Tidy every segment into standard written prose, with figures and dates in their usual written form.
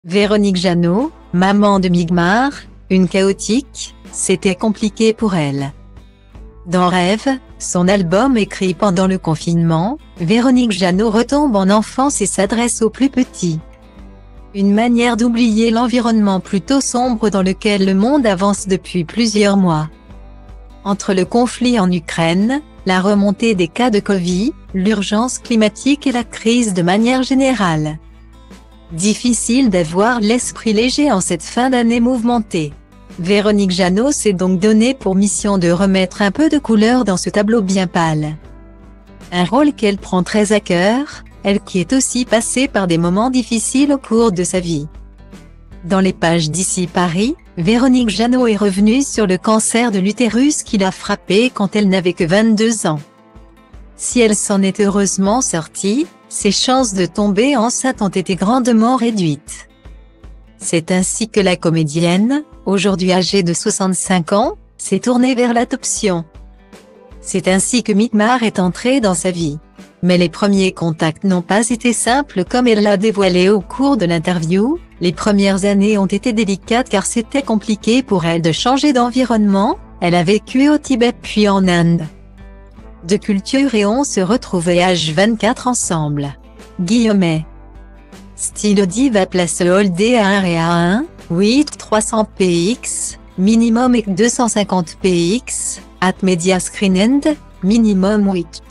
Véronique Jeannot, maman de Migmar, une chaotique, c'était compliqué pour elle. Dans Rêve, son album écrit pendant le confinement, Véronique Jeannot retombe en enfance et s'adresse aux plus petits. Une manière d'oublier l'environnement plutôt sombre dans lequel le monde avance depuis plusieurs mois. Entre le conflit en Ukraine, la remontée des cas de Covid, l'urgence climatique et la crise de manière générale. Difficile d'avoir l'esprit léger en cette fin d'année mouvementée. Véronique Jeannot s'est donc donné pour mission de remettre un peu de couleur dans ce tableau bien pâle. Un rôle qu'elle prend très à cœur, elle qui est aussi passée par des moments difficiles au cours de sa vie. Dans les pages d'Ici Paris, Véronique Jeannot est revenue sur le cancer de l'utérus qui l'a frappée quand elle n'avait que 22 ans. Si elle s'en est heureusement sortie, ses chances de tomber enceinte ont été grandement réduites. C'est ainsi que la comédienne, aujourd'hui âgée de 65 ans, s'est tournée vers l'adoption. C'est ainsi que Migmar est entré dans sa vie. Mais les premiers contacts n'ont pas été simples comme elle l'a dévoilé au cours de l'interview. Les premières années ont été délicates car c'était compliqué pour elle de changer d'environnement. Elle a vécu au Tibet puis en Inde. De culture et on se retrouvait H24 ensemble. Guillemets. Style Diva place Hold A1 et A1, 8 300 px, minimum et 250 px, at Media Screen End, minimum 8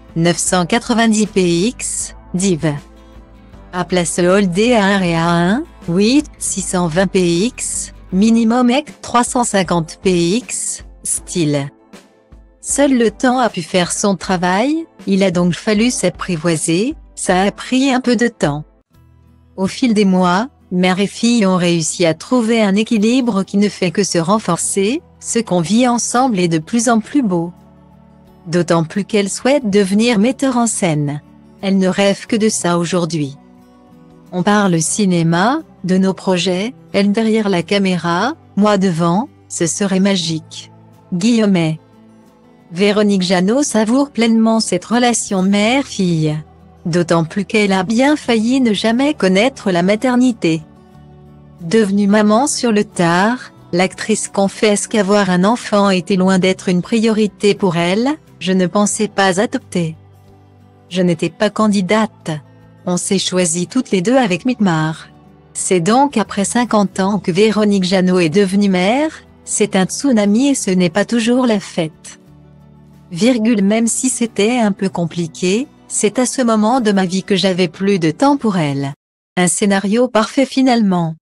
990 px, div. A place Hold A1 et A1, 8 620 px, minimum et 350 px, style. Seul le temps a pu faire son travail, il a donc fallu s'apprivoiser, ça a pris un peu de temps. Au fil des mois, mère et fille ont réussi à trouver un équilibre qui ne fait que se renforcer, ce qu'on vit ensemble est de plus en plus beau. D'autant plus qu'elle souhaite devenir metteur en scène. Elle ne rêve que de ça aujourd'hui. On parle cinéma, de nos projets, elle derrière la caméra, moi devant, ce serait magique. Guillemets. Véronique Jeannot savoure pleinement cette relation mère-fille. D'autant plus qu'elle a bien failli ne jamais connaître la maternité. Devenue maman sur le tard, l'actrice confesse qu'avoir un enfant était loin d'être une priorité pour elle, je ne pensais pas adopter. Je n'étais pas candidate. On s'est choisis toutes les deux avec Migmar. C'est donc après 50 ans que Véronique Jeannot est devenue mère, c'est un tsunami et ce n'est pas toujours la fête. Même si c'était un peu compliqué, c'est à ce moment de ma vie que j'avais plus de temps pour elle. Un scénario parfait finalement.